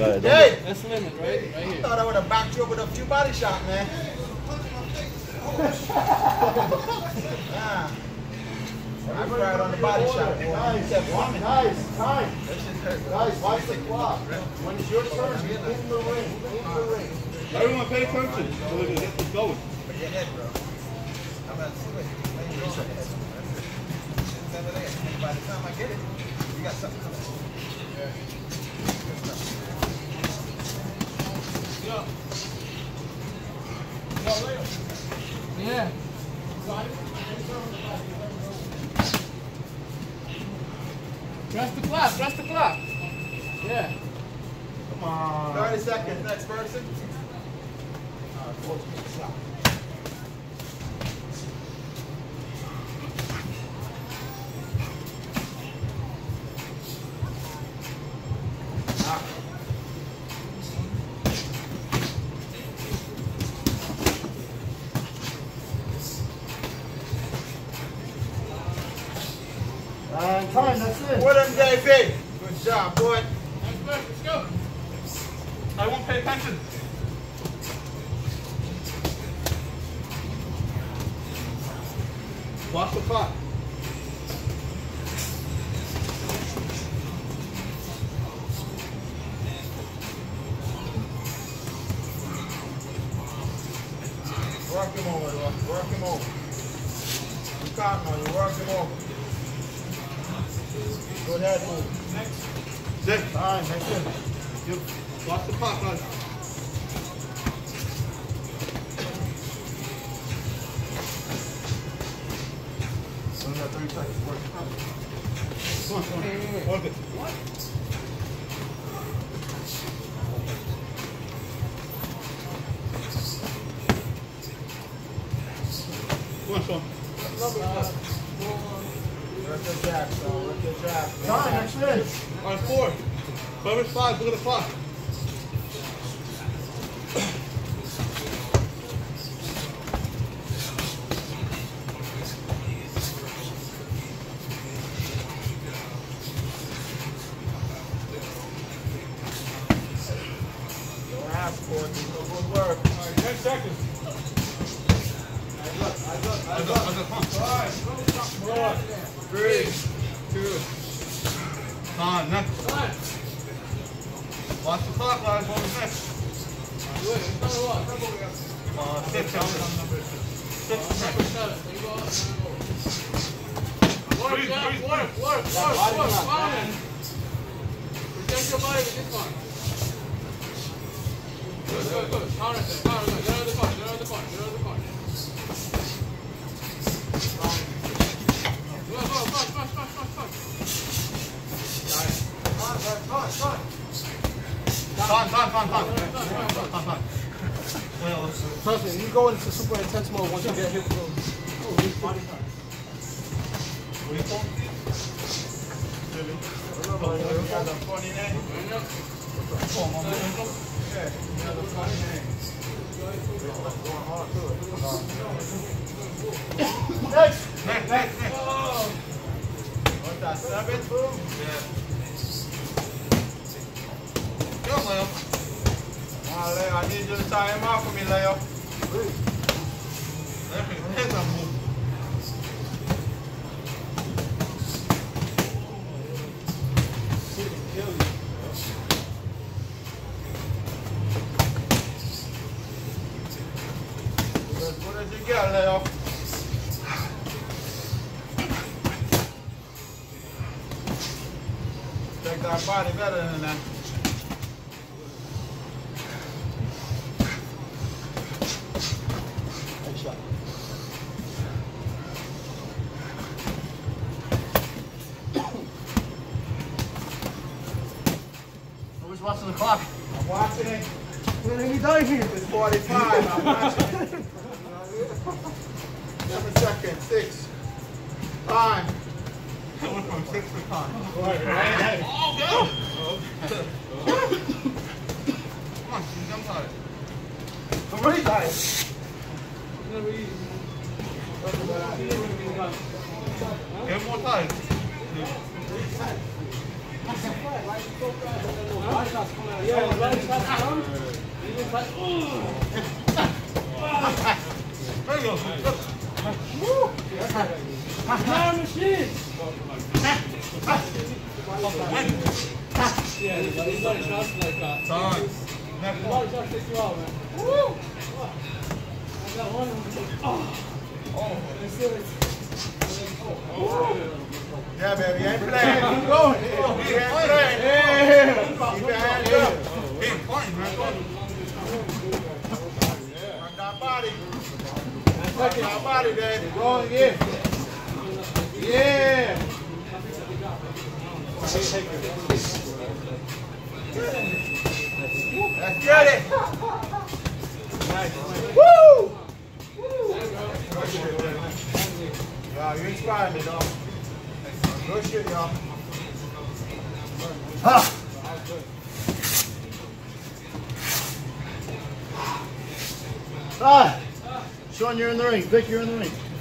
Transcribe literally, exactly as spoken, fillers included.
ahead. Hey! That's the limit, right? Right I here. thought I would have backed you up with a few body shots, man. Nah. I cried on the body shot. Nice, nice, time. Guys, watch the clock. When it's your turn, in the ring, in the ring. Everyone pay attention so we can get this going. But your head, bro. I'm not serious. Use your head. It's never there. By the time I get it, you got something coming. Yeah. Press the clock, press the clock. Yeah. Come on. thirty seconds, next person. And time, that's it. What up, J P? Good job, boy. Next person, let's go. I won't pay attention. Watch the clock. Work him over, Lord. Work him over. You counting on you. Work him over. Good head move. Next. Six. Time, that's it. You watch the clock, guys. Only got thirty seconds. Work. Come on, come on. Hold it. Come on, Sean. Work your jab, son. Work your jab. Time, that's it. All right, four. Whoever's five, look at the clock. Don't ask for it. Do no good work. All right, ten seconds. Eyes up, eyes up, eyes Eyes up. up, eyes up, come on. Four, three, two. Time, next. Time. Watch the clock, guys. What was next? Good. It's number one. Uh, six, six, Number six. seven. There you go. Work, Breathe, Jeff. breathe, Work, work, work, work. Fine. Protect your body with this one. Good, good, good. Counter it there. Counter it there. Get out of the corner. Get out of the corner. Get out of the corner. Go, go, go, go, go, go, go. Time, time, time, time. Time, time. Well, let's- Trust me, you go into super intense mode once you get hit with those. Body time. What do you call You got a funny name. Yeah, you got a funny name. Next. Next, next, next. What's that, seven? Boom. Go, Leo. Now, Leo, I need you to tie him off for me, Leo. Here's a move. As good as you get, Leo. Take that body better than that. Nice shot. Who's watching the clock? I'm watching it. When are you done here? It's forty-five. I'm watching it. Seven seconds. Six. Five. I went from six to time. Oh, go! Come on, jump on it. I'm ready, guys. It's gonna be easy. Get more time. Yeah, the body shots come. You just like, ooh. There you go. Woo! Power machine. Yeah, these body shots like that. Time. The body shots take you out, man. Woo! I got one of them. Oh. Oh. Yeah, baby, ain't playing. Keep going. He ain't playing. Yeah. Keep your hands up. Keep pointing, man. Work that body. Work that body, Daddy. Go again. Yeah. Let's get it. Woo! Y'all, you inspired me, dog. Good shit, y'all. Ha! Ah! Sean, you're in the ring. Vic, you're in the ring.